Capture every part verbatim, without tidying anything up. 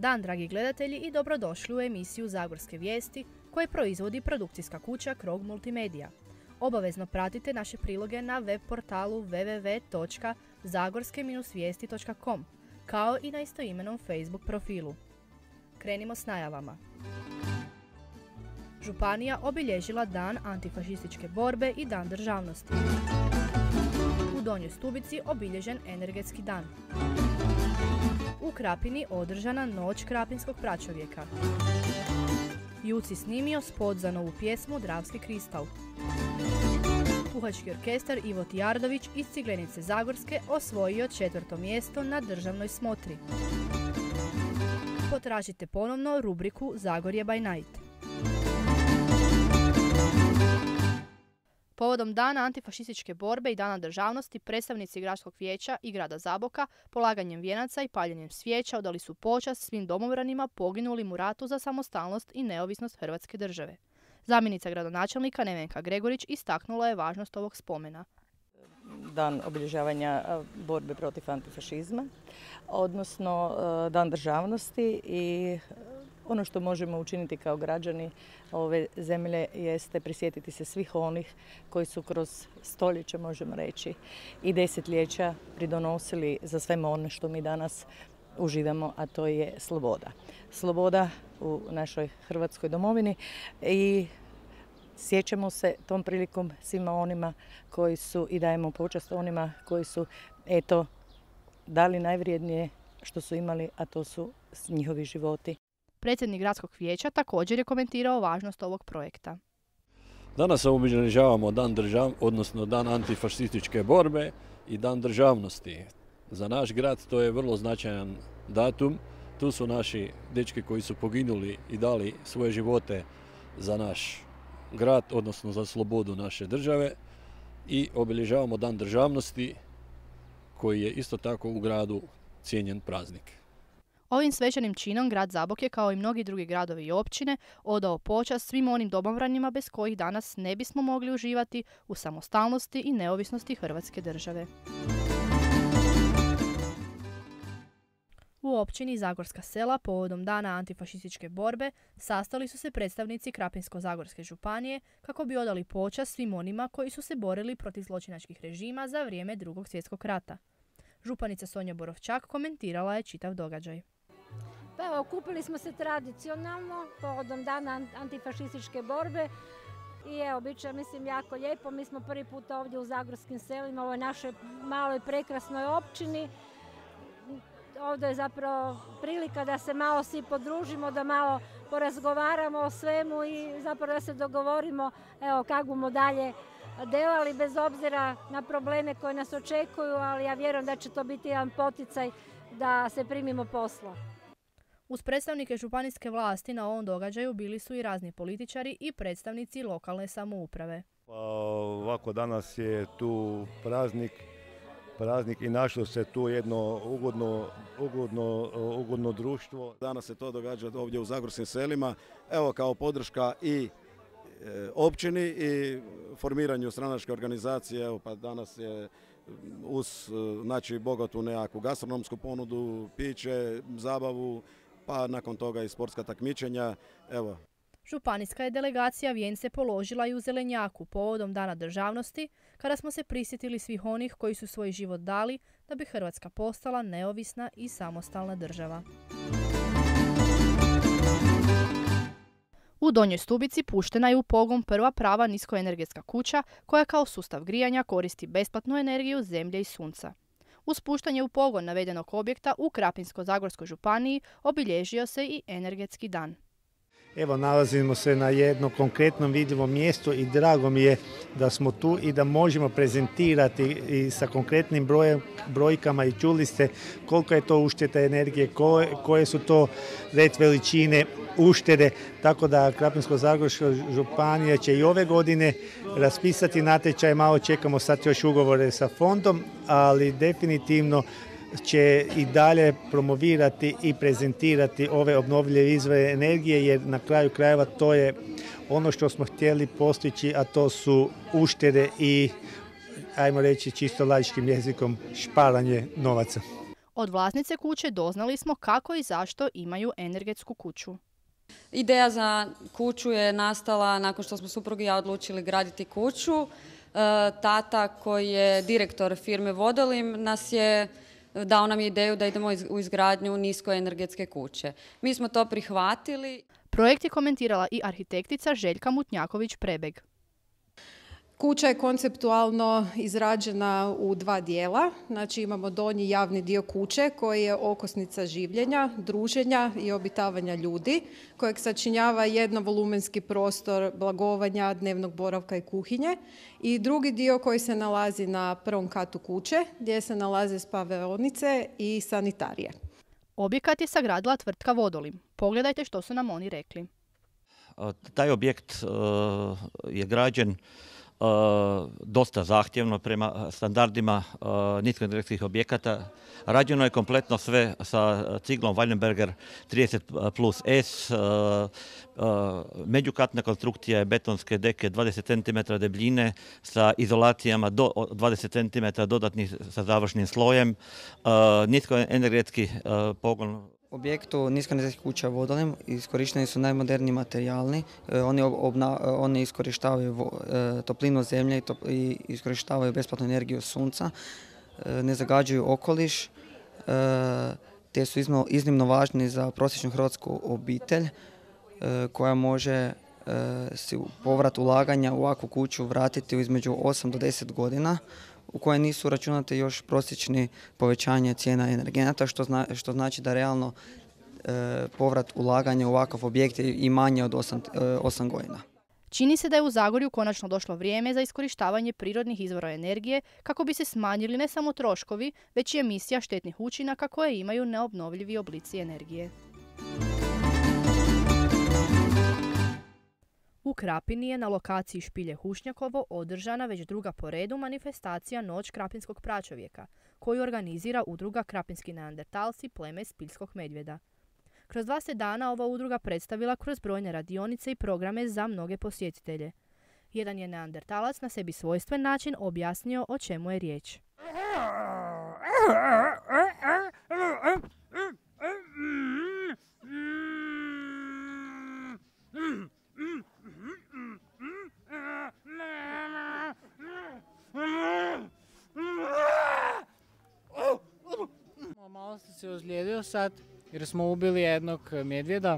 dan, dragi gledatelji, i dobrodošli u emisiju Zagorske vijesti koje proizvodi produkcijska kuća Krog Multimedia. Obavezno pratite naše priloge na web portalu w w w točka zagorske vijesti točka com kao i na istoimenom Facebook profilu. Krenimo s najavama. Županija obilježila Dan antifašističke borbe i Dan državnosti. U Donjoj Stubici obilježen energetski dan. U Krapini održana Noć krapinskog pračovjeka. Juci snimio spot za novu pjesmu Dravski kristal. Puhački orkestar Ivo Tijardović iz Ciglenice Zagorske osvojio četvrto mjesto na državnoj smotri. Potražite ponovno rubriku Zagorje by Night. Povodom Dana antifašističke borbe i Dana državnosti, predstavnici Gradskog vijeća i grada Zaboka polaganjem vijenaca i paljenjem svijeća odali su počast svim domobranima poginulim u ratu za samostalnost i neovisnost Hrvatske države. Zamjenica gradonačelnika Nevenka Gregorić istaknula je važnost ovog spomena. Dan obilježavanja borbe protiv antifašizma, odnosno Dan državnosti, i ono što možemo učiniti kao građani ove zemlje jeste prisjetiti se svih onih koji su kroz stoljeća, možemo reći, i desetljeća pridonosili za sve ono što mi danas uživamo, a to je sloboda. Sloboda u našoj Hrvatskoj domovini i sjećamo se tom prilikom svima onima koji su, i dajemo počast onima koji su, eto, dali najvrijednije što su imali, a to su njihovi životi. Predsjednik Gradskog vijeća također je komentirao važnost ovog projekta. Danas obilježavamo Dan držav, odnosno Dan antifašističke borbe i Dan državnosti. Za naš grad to je vrlo značajan datum. Tu su naši dečki koji su poginuli i dali svoje živote za naš grad, odnosno za slobodu naše države, i obilježavamo Dan državnosti koji je isto tako u gradu cijenjen praznik. Ovim svečanim činom grad Zabok je, kao i mnogi drugi gradovi i općine, odao počast svim onim domobranima bez kojih danas ne bismo mogli uživati u samostalnosti i neovisnosti Hrvatske države. U općini Zagorska Sela povodom Dana antifašističke borbe sastali su se predstavnici Krapinsko-zagorske županije kako bi odali počast svim onima koji su se borili protiv zločinačkih režima za vrijeme Drugog svjetskog rata. Županica Sonja Borovčak komentirala je čitav događaj. Pa evo, okupili smo se tradicionalno povodom Dana antifašističke borbe i evo, bit će, mislim, jako lijepo. Mi smo prvi put ovdje u Zagorskim Selima, u ovoj našoj maloj prekrasnoj općini. Ovdje je zapravo prilika da se malo svi podružimo, da malo porazgovaramo o svemu i zapravo da se dogovorimo, evo, kako bomo dalje delali bez obzira na probleme koje nas očekuju, ali ja vjerujem da će to biti jedan poticaj da se primimo posla. Uz predstavnike županijske vlasti na ovom događaju bili su i razni političari i predstavnici lokalne samouprave. Pa, ovako danas je tu praznik, praznik i našlo se tu jedno ugodno, ugodno, ugodno društvo. Danas se to događa ovdje u Zagorskim Selima, evo, kao podrška i e, općini i formiranju stranačke organizacije. Evo, pa danas je uz, znači, bogatu nekakvu gastronomsku ponudu, piće, zabavu, pa nakon toga i sportska takmičenja. Evo. Županijska je delegacija vijence položila i u Zelenjaku povodom Dana državnosti, kada smo se prisjetili svih onih koji su svoj život dali da bi Hrvatska postala neovisna i samostalna država. U Donjoj Stubici puštena je u pogon prva prava niskoenergetska kuća koja kao sustav grijanja koristi besplatnu energiju zemlje i sunca. Uz puštanje u pogon navedenog objekta u Krapinsko-zagorskoj županiji obilježio se i energetski dan. Evo, nalazimo se na jednom konkretnom vidljivom mjestu i drago mi je da smo tu i da možemo prezentirati i sa konkretnim brojem, brojkama, i čuli ste koliko je to ušteda energije, koje, koje su to red veličine uštede, tako da Krapinsko-zagorska županija će i ove godine raspisati natječaj, malo čekamo sad još ugovore sa fondom, ali definitivno će i dalje promovirati i prezentirati ove obnovljive izvore energije, jer na kraju krajeva to je ono što smo htjeli postići, a to su uštede i, ajmo reći čisto laičkim jezikom, šparanje novaca. Od vlasnice kuće doznali smo kako i zašto imaju energetsku kuću. Ideja za kuću je nastala nakon što smo suprug i ja odlučili graditi kuću. Tata koji je direktor firme Vodolim nas je dao nam je ideju da idemo u izgradnju niskoenergetske kuće. Mi smo to prihvatili. Projekt je komentirala i arhitektica Željka Mutnjaković-Prebeg. Kuća je konceptualno izrađena u dva dijela. Znači imamo donji javni dio kuće koji je okosnica življenja, druženja i obitavanja ljudi, kojeg sačinjava jednovolumenski prostor blagovanja, dnevnog boravka i kuhinje. I drugi dio koji se nalazi na prvom katu kuće gdje se nalaze spavaonice i sanitarije. Objekat je sagradila tvrtka Vodolim. Pogledajte što su nam oni rekli. Taj objekt uh, je građen Uh, dosta zahtjevno prema standardima uh, niskoenergetskih objekata. Rađeno je kompletno sve sa ciglom Wallenberger trideset plus S. Uh, uh, međukatna konstrukcija je betonske deke dvadeset centimetara debljine sa izolacijama do dvadeset centimetara dodatnih sa završnim slojem. Uh, niskoenergetski uh, pogon. U objektu niskoenergetskih kuća Vodolim iskorišteni su najmoderniji materijali. Oni, obna, oni iskorištavaju toplinu zemlje i iskorištavaju besplatnu energiju sunca, ne zagađuju okoliš, te su iznimno, iznimno važni za prosječnu hrvatsku obitelj koja može si povrat ulaganja u ovakvu kuću vratiti u između osam do deset godina, u koje nisu računate još prosječni povećanje cijena energenata, što, zna, što znači da realno e, povrat ulaganja u ovakav objekt je i manje od osam godina. Čini se da je u Zagorju konačno došlo vrijeme za iskorištavanje prirodnih izvora energije kako bi se smanjili ne samo troškovi, već i emisija štetnih učinaka koje imaju neobnovljivi oblici energije. U Krapini je na lokaciji Špilje Hušnjakovo održana već druga po redu manifestacija Noć krapinskog pračovjeka, koju organizira udruga Krapinski neandertalci pleme Spiljskog medvjeda. Kroz dva se dana ova udruga predstavila kroz brojne radionice i programe za mnoge posjetitelje. Jedan je neandertalac na sebi svojstven način objasnio o čemu je riječ. Malo sam se ozlijedio sad jer smo ubili jednog medvjeda.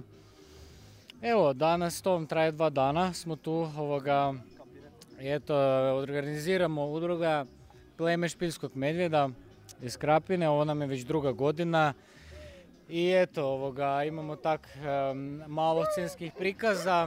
Evo, danas to traje dva dana, smo tu, ovoga, eto, organiziramo udruga pleme Špiljskog medvjeda iz Krapine, ovo nam je već druga godina. I eto, ovoga, imamo tak um, malo scenskih prikaza.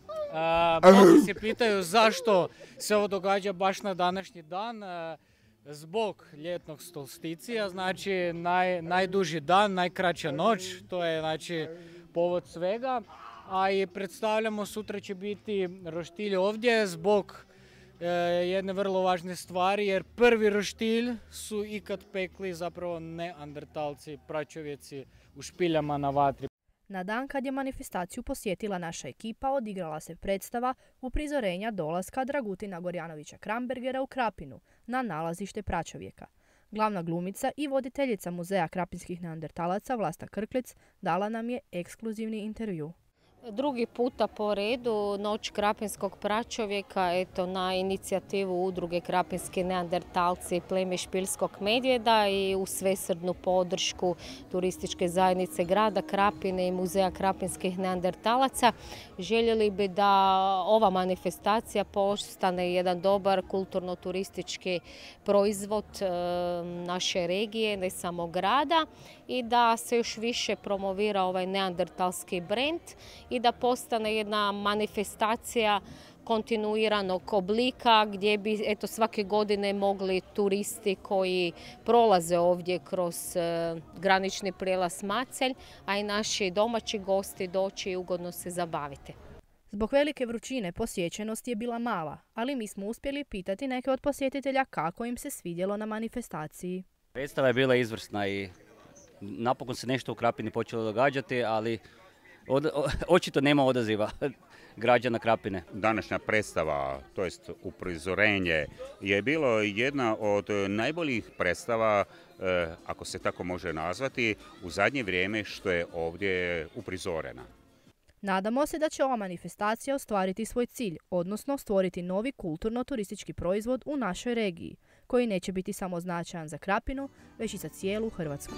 Uh, mnogi se pitaju zašto se ovo događa baš na današnji dan. Uh, zbog ljetnog solsticija, znači naj, najduži dan, najkraća noć, to je znači povod svega. A i predstavljamo, sutra će biti roštilj ovdje zbog e, jedne vrlo važne stvari, jer prvi roštilj su ikad pekli zapravo neandertalci, pračovjeci u špiljama na vatri. Na dan kad je manifestaciju posjetila naša ekipa, odigrala se predstava uprizorenja dolaska Dragutina Gorjanovića Krambergera u Krapinu na nalazište pračovjeka. Glavna glumica i voditeljica Muzeja krapinskih neandertalaca Vlasta Krklec dala nam je ekskluzivni intervju. Drugi puta po redu Noć krapinskog pračovjeka, eto, na inicijativu udruge Krapinski neandertalci pleme Špiljskog medvjeda i u svesrdnu podršku turističke zajednice grada Krapine i Muzeja krapinskih neandertalaca. Željeli bi da ova manifestacija postane jedan dobar kulturno-turistički proizvod e, naše regije, ne samo grada, i da se još više promovira ovaj neandertalski brend i da postane jedna manifestacija kontinuiranog oblika gdje bi eto, svake godine mogli turisti koji prolaze ovdje kroz e, granični prijelaz Macelj, a i naši domaći gosti doći i ugodno se zabaviti. Zbog velike vrućine posjećenost je bila mala, ali mi smo uspjeli pitati neke od posjetitelja kako im se svidjelo na manifestaciji. Predstava je bila izvrsna i napokon se nešto u Krapini počelo događati, ali od, o, očito nema odaziva. građana Krapine. Današnja predstava, to jest uprizorenje, je bilo jedna od najboljih predstava, ako se tako može nazvati, u zadnje vrijeme što je ovdje uprizorena. Nadamo se da će ova manifestacija ostvariti svoj cilj, odnosno stvoriti novi kulturno-turistički proizvod u našoj regiji, koji neće biti samo značajan za Krapinu, već i za cijelu Hrvatsku.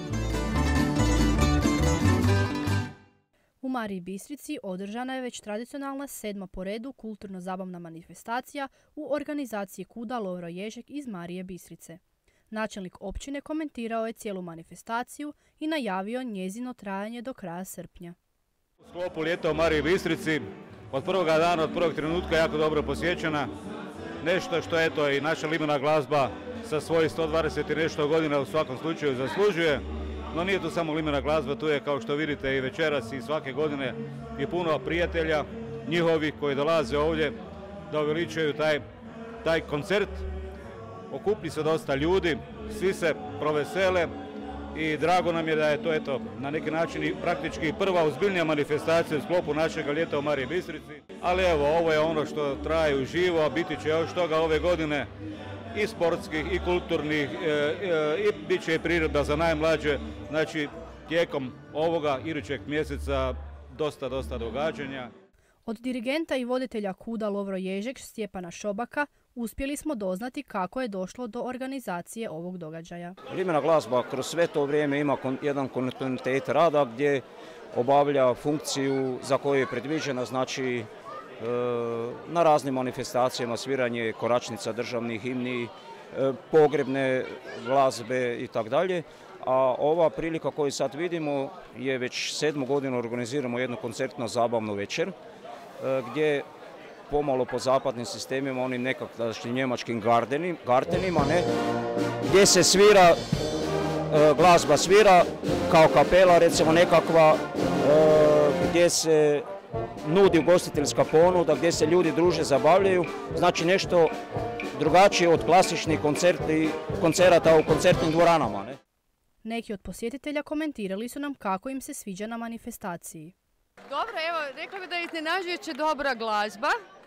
U Mariji Bistrici održana je već tradicionalna sedma po redu kulturno-zabavna manifestacija u organizaciji Kuda Lovro Ježek iz Marije Bistrice. Načelnik općine komentirao je cijelu manifestaciju i najavio njezino trajanje do kraja srpnja. U sklopu ljeta u Mariji Bistrici od prvoga dana, od prvog trenutka jako dobro posjećena. Nešto što eto i naša limena glazba sa svojih sto dvadeset i nešto godina u svakom slučaju zaslužuje. No nije tu samo limena glazba, tu je kao što vidite i večeras i svake godine je puno prijatelja njihovi koji dolaze ovdje da uveličaju taj, taj koncert. Okupi se dosta ljudi, svi se provesele i drago nam je da je to eto, na neki način i praktički prva ozbiljnija manifestacija u sklopu našeg ljeta u Mariji Bistrici. Ali evo, ovo je ono što traje uživo, a biti će još toga ove godine i sportskih i kulturnih e, e, i bit će i priredba za najmlađe. Znači, tijekom ovoga idućeg mjeseca dosta, dosta događanja. Od dirigenta i voditelja Kuda Lovro Ježek Stjepana Šobaka uspjeli smo doznati kako je došlo do organizacije ovog događaja. Limena glazba kroz sve to vrijeme ima kon, jedan kontinuitet rada gdje obavlja funkciju za koju je predviđena, znači e, na raznim manifestacijama sviranje koračnica, državnih himni, e, pogrebne glazbe i tako dalje. A ova prilika koju sad vidimo je već sedmu godinu organiziramo jednu koncertno zabavnu večer e, gdje pomalo po zapadnim sistemima, onim nekakvim njemačkim gardenim, gartenima, ne, gdje se svira, e, glazba svira kao kapela, recimo nekakva, e, gdje se nudi ugostiteljska ponuda, gdje se ljudi druže, zabavljaju, znači nešto drugačije od klasičnih koncerti, koncerata u koncertnim dvoranama. Ne? Neki od posjetitelja komentirali su nam kako im se sviđa na manifestaciji. Dobro, evo, rekla bih da je iznenađujuće dobra glazba,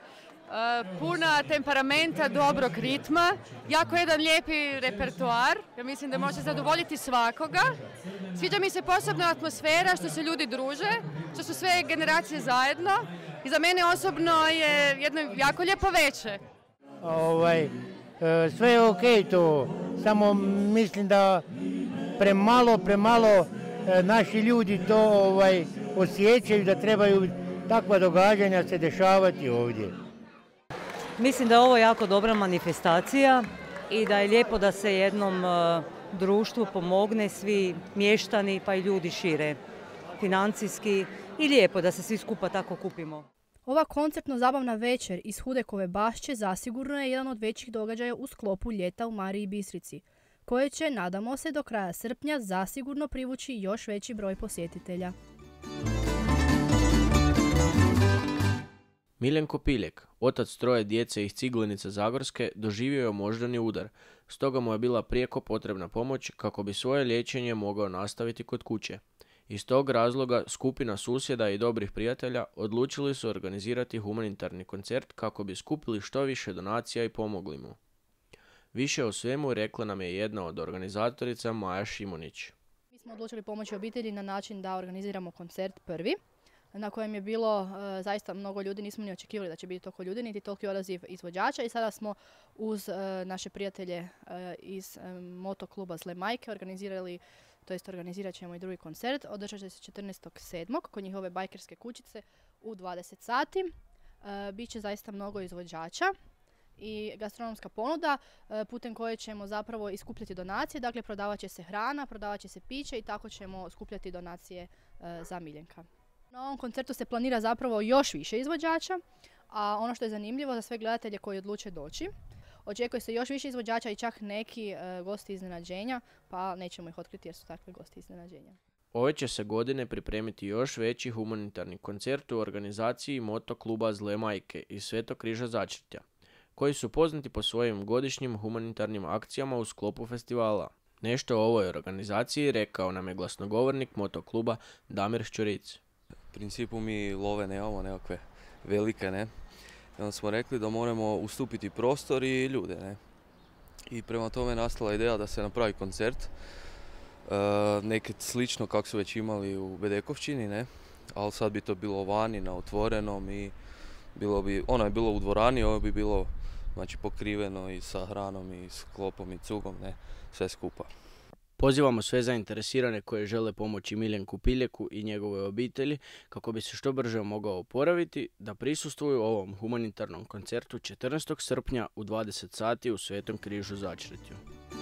puna temperamenta, dobrog ritma, jako jedan lijepi repertoar, ja mislim da može zadovoljiti svakoga. Sviđa mi se posebno atmosfera, što se ljudi druže, što su sve generacije zajedno i za mene osobno je jedno jako lijepo večer. Ovaj, sve je okej to, samo mislim da premalo, premalo naši ljudi to ovaj, osjećaju da trebaju takva događanja se dešavati ovdje. Mislim da je ovo jako dobra manifestacija i da je lijepo da se jednom uh, društvu pomogne, svi mještani pa i ljudi šire, financijski i lijepo da se svi skupa tako kupimo. Ova koncertno-zabavna večer iz Hudekove bašće zasigurno je jedan od većih događaja u sklopu ljeta u Mariji Bistrici, koje će, nadamo se, do kraja srpnja zasigurno privući još veći broj posjetitelja. Miljenko Piljek, otac troje djece iz Ciglenica Zagorske, doživio je moždani udar, stoga mu je bila prijeko potrebna pomoć kako bi svoje liječenje mogao nastaviti kod kuće. Iz tog razloga skupina susjeda i dobrih prijatelja odlučili su organizirati humanitarni koncert kako bi skupili što više donacija i pomogli mu. Više o svemu rekla nam je jedna od organizatorica Maja Šimunić. Mi smo odlučili pomoći obitelji na način da organiziramo koncert prvi, na kojem je bilo uh, zaista mnogo ljudi, nismo ni očekivali da će biti toliko ljudi, niti toliki odaziv izvođača i sada smo uz uh, naše prijatelje uh, iz um, motokluba Zle majke organizirali, to jest organizirat ćemo i drugi koncert, održat će se četrnaestog sedmog kod njihove bajkerske kućice u dvadeset sati. Uh, Biće zaista mnogo izvođača i gastronomska ponuda uh, putem koje ćemo zapravo iskupljati donacije, dakle prodavat će se hrana, prodavat će se piće i tako ćemo skupljati donacije uh, za Miljenka. Na ovom koncertu se planira zapravo još više izvođača, a ono što je zanimljivo za sve gledatelje koji odluče doći, očekuje se još više izvođača i čak neki e, gosti iznenađenja, pa nećemo ih otkriti jer su takve gosti iznenađenja. Ove će se godine pripremiti još veći humanitarni koncert u organizaciji motokluba Zle majke iz Svetog križa Začretja, koji su poznati po svojim godišnjim humanitarnim akcijama u sklopu festivala. Nešto o ovoj organizaciji rekao nam je glasnogovornik motokluba Damir Šćuric. principu mi love nemamo nekakve velike, ne. I onda smo rekli da moramo ustupiti prostor i ljude, ne. I prema tome nastala ideja da se napravi koncert, e, nekad slično kako su već imali u Bedekovčini, ne. Ali sad bi to bilo vani, na otvorenom i bilo bi, ono je bilo u dvorani, ovo bi bilo znači, pokriveno i sa hranom i s klopom i cugom, ne, sve skupa. Pozivamo sve zainteresirane koje žele pomoći Miljenku Piljeku i njegove obitelji kako bi se što brže mogao oporaviti da prisustvuju ovom humanitarnom koncertu četrnaestog srpnja u dvadeset sati u Svetom križu Začretju.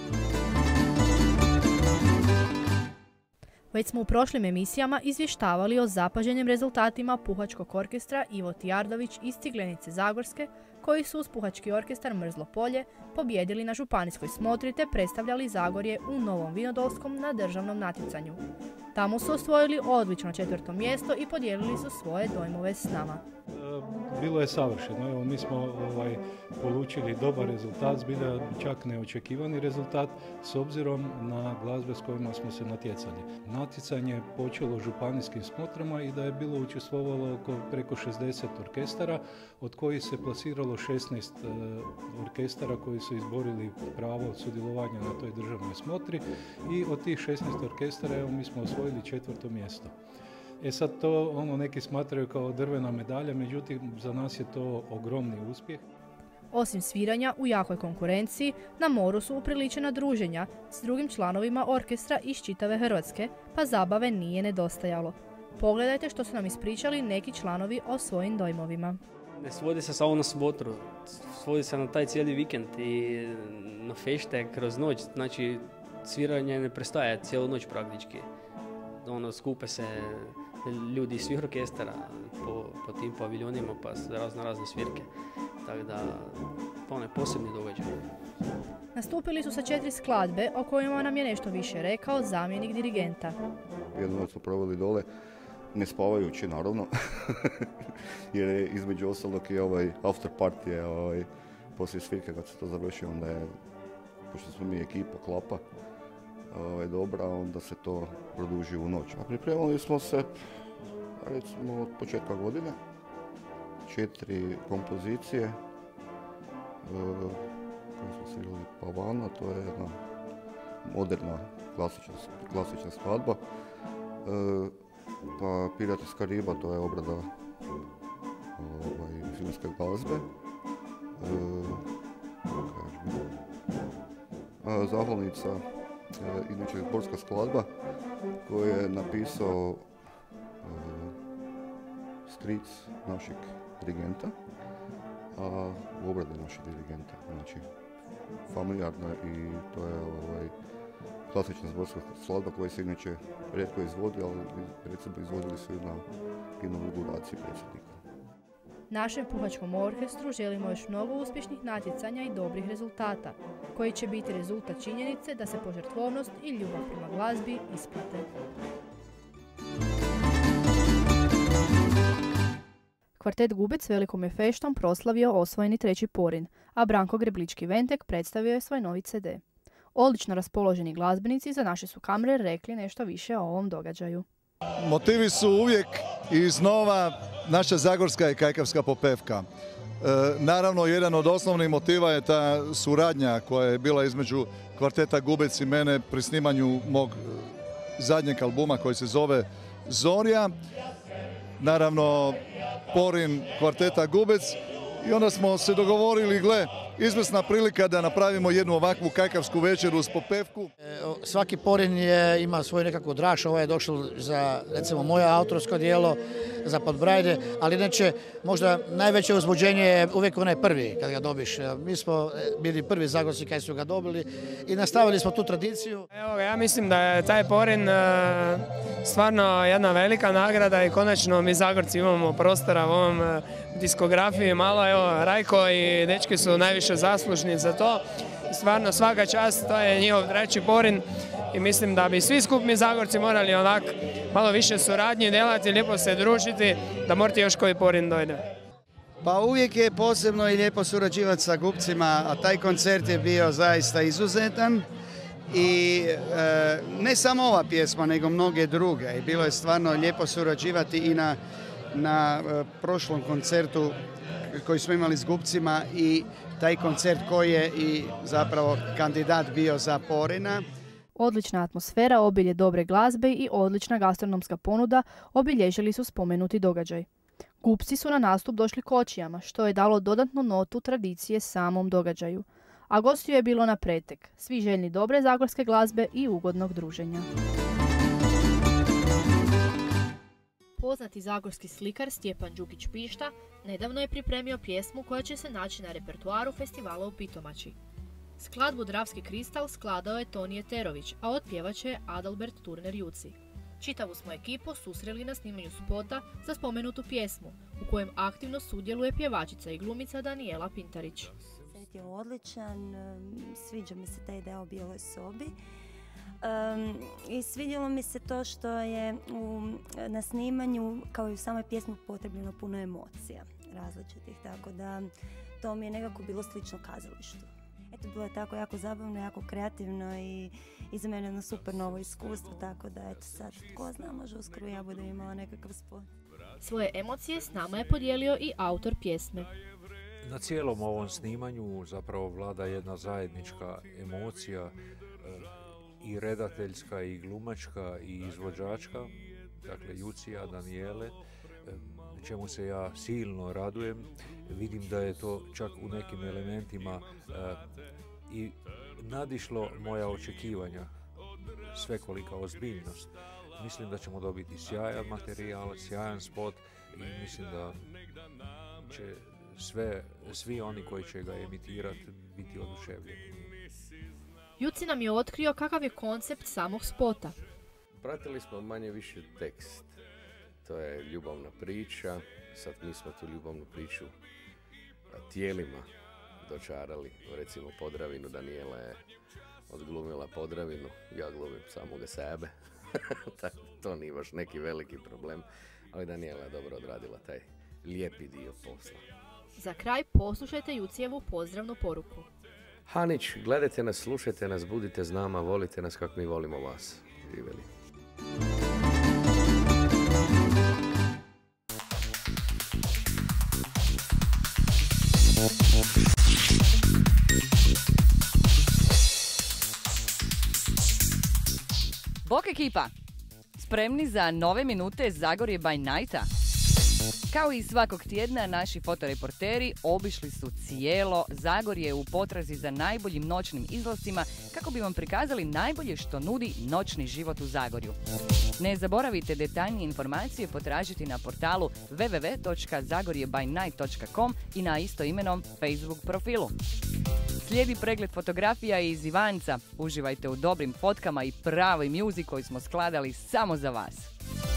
Već smo u prošlim emisijama izvještavali o zapaženim rezultatima Puhačkog orkestra Ivo Tijardović iz Ciglenice Zagorske, koji su uz Puhački orkestar Mrzlo polje pobjedili na županijskoj smotri te predstavljali Zagorje u Novom Vinodolskom na državnom natjecanju. Tamo su osvojili odlično četvrto mjesto i podijelili su svoje dojmove s nama. Bilo je savršeno. Evo, mi smo ovaj, polučili dobar rezultat, zbilja čak neočekivani rezultat s obzirom na glazbe s kojima smo se natjecali. Natjecanje je počelo županijskim smotrama i da je bilo učestvovalo oko preko šezdeset orkestara, od kojih se plasiralo šesnaest uh, orkestara koji su izborili pravo sudjelovanja na toj državnoj smotri i od tih šesnaest orkestara evo, mi smo osvojili četvrto mjesto. E sad to ono neki smatraju kao drvena medalja, međutim za nas je to ogromni uspjeh. Osim sviranja u jakoj konkurenciji, na moru su upriličena druženja s drugim članovima orkestra iz čitave Hrvatske, pa zabave nije nedostajalo. Pogledajte što su nam ispričali neki članovi o svojim dojmovima. Ne svodi se samo na subotru, svodi se na taj cijeli vikend i na fešte kroz noć, znači sviranje ne prestaje cijelu noć praktički. Ono, skupe se ljudi iz svih orkestara po, po tim paviljonima pa razno razne svirke, tako da to je posebni događaj. Nastupili su sa četiri skladbe o kojima nam je nešto više rekao zamjenik dirigenta. Jednu noć smo proveli dole, ne spavajući naravno, jer je između ostalog i ovaj after party, ovaj, poslije svirke kad se to završi, onda je, pošto smo mi ekipa klapa, ovaj, dobra, onda se to produži u noć. A pripremali smo se, recimo, od početka godine, četiri kompozicije, e, koje smo svirali Pavana, to je jedna moderna klasična, klasična skladba. E, pa Pirati iz Kariba, to je obrada ovaj, filmske glazbe. E, e, Zahvalnica, e, inače zborska skladba koju je napisao e, stric našeg dirigenta, a u obradi našeg dirigenta. Znači, familijarna i to je ovaj, klasična zborska skladba koja se inače rijetko izvodi, ali recimo izvodili su na inauguraciji predsjednika. Našem Puhačkom orkestru želimo još mnogo uspješnih natjecanja i dobrih rezultata, koji će biti rezultat činjenice da se požrtvovnost i ljubav prema glazbi isplate. Kvartet Gubec velikom je feštom proslavio osvojeni treći porin, a Branko Greblički-Ventek predstavio je svoj novi ce de. Odlično raspoloženi glazbenici za naše su kamere rekli nešto više o ovom događaju. Motivi su uvijek i iznova naša zagorska i kajkavska popevka. E, naravno, jedan od osnovnih motiva je ta suradnja koja je bila između Kvarteta Gubec i mene pri snimanju mog zadnjeg albuma koji se zove Zorja. Naravno, porin Kvarteta Gubec i onda smo se dogovorili, gle, izvrsna prilika da napravimo jednu ovakvu kajkavsku večeru uz popevku. Svaki porin je, ima svoj nekako draž, ovo je došlo za, recimo, moje autorsko djelo, za Podbrajde, ali inače možda najveće uzbuđenje je uvijek onaj prvi kad ga dobiš. Mi smo bili prvi Zagorci kad su ga dobili i nastavili smo tu tradiciju. Evo ga, ja mislim da je taj porin stvarno jedna velika nagrada i konačno mi Zagorci imamo prostora u ovom diskografiji malo. Evo, Rajko i dečki su najviše zaslužni za to. Stvarno svaka čast, to je njihov treći porin i mislim da bi svi skupni Zagorci morali onak malo više suradnje delati, lijepo se družiti, da morate još koji porin dojde. Pa uvijek je posebno i lijepo surađivati sa Gupcima, a taj koncert je bio zaista izuzetan I e, ne samo ova pjesma, nego mnoge druge. I bilo je stvarno lijepo surađivati i na, na e, prošlom koncertu koji smo imali s Gupcima i taj koncert koji je i zapravo kandidat bio za Porina. Odlična atmosfera, obilje dobre glazbe i odlična gastronomska ponuda obilježili su spomenuti događaj. Gupci su na nastup došli kočijama, što je dalo dodatnu notu tradicije samom događaju. A gostiju je bilo na pretek, svi željni dobre zagorske glazbe i ugodnog druženja. Poznati zagorski slikar Stjepan Đukić-Pišta nedavno je pripremio pjesmu koja će se naći na repertuaru festivala u Pitomači. Skladbu Dravski kristal skladao je Tonije Terović, a otpjevat će Adalbert Turner-Juci. Čitavu smo ekipu susreli na snimanju spota za spomenutu pjesmu, u kojem aktivno sudjeluje pjevačica i glumica Danijela Pintarić. Set je odličan, sviđa mi se ta ideja o bijeloj sobi. Um, I svidjelo mi se to što je u, na snimanju, kao i u samoj pjesmi, potrebno puno emocija različitih, tako da to mi je nekako bilo slično kazalištu. Eto, bilo je tako jako zabavno, jako kreativno i, i za mene jedno super novo iskustvo, tako da eto sad, ko zna, može uskoro ja budem imala nekakav spot. Svoje emocije s nama je podijelio i autor pjesme. Na cijelom ovom snimanju zapravo vlada jedna zajednička emocija, i redateljska, i glumačka, i izvođačka, dakle Jucija, Danijele, čemu se ja silno radujem. Vidim da je to čak u nekim elementima i nadišlo moja očekivanja, svekolika ozbiljnost. Mislim da ćemo dobiti sjajan materijal, sjajan spot i mislim da će sve, svi oni koji će ga emitirati biti oduševljeni. Juci nam je otkrio kakav je koncept samog spota. Pratili smo manje više tekst. To je ljubavna priča. Sad mi smo tu ljubavnu priču tijelima dočarali. Recimo Podravinu, Danijela je odglumila Podravinu, ja glumim samoga sebe. To nije baš neki veliki problem, ali Danijela je dobro odradila taj lijepi dio posla. Za kraj poslušajte Jucijevu pozdravnu poruku. Hanić, gledajte nas, slušajte nas, budite s nama, volite nas kako mi volimo vas. Živjeli. Bok ekipa! Spremni za nove minute Zagorje by Nighta? Kao i svakog tjedna, naši fotoreporteri obišli su cijelo Zagorje u potrazi za najboljim noćnim izlascima kako bi vam prikazali najbolje što nudi noćni život u Zagorju. Ne zaboravite detaljnije informacije potražiti na portalu w w w točka zagorje by night točka com i na istoimenom Facebook profilu. Slijedi pregled fotografija iz Ivanca. Uživajte u dobrim fotkama i pravoj muzici koju smo skladali samo za vas.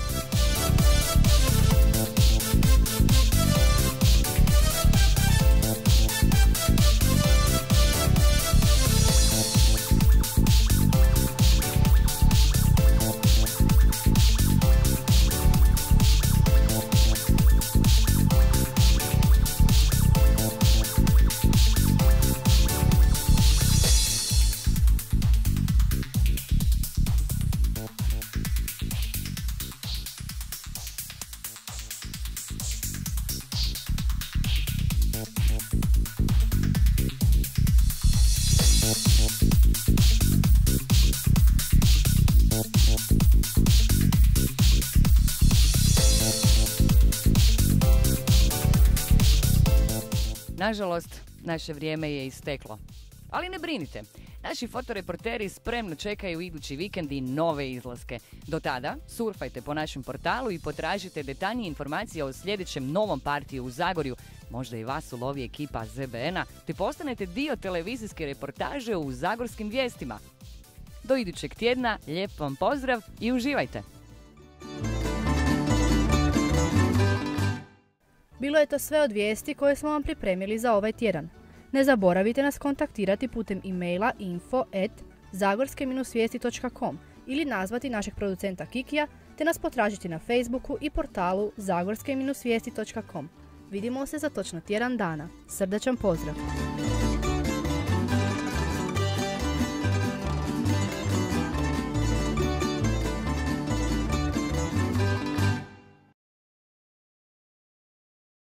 Nažalost, naše vrijeme je isteklo. Ali ne brinite, naši fotoreporteri spremno čekaju idući vikend i nove izlaske. Do tada, surfajte po našem portalu i potražite detaljnije informacije o sljedećem novom partiju u Zagorju. Možda i vas ulovi ekipa Z B N-a, te postanete dio televizijske reportaže u Zagorskim vijestima. Do idućeg tjedna, lijep vam pozdrav i uživajte! Bilo je to sve od vijesti koje smo vam pripremili za ovaj tjedan. Ne zaboravite nas kontaktirati putem e-maila info at zagorske vijesti točka com ili nazvati našeg producenta Kikija te nas potražiti na Facebooku i portalu zagorske vijesti točka com. Vidimo se za točno tjedan dana. Srdačan pozdrav!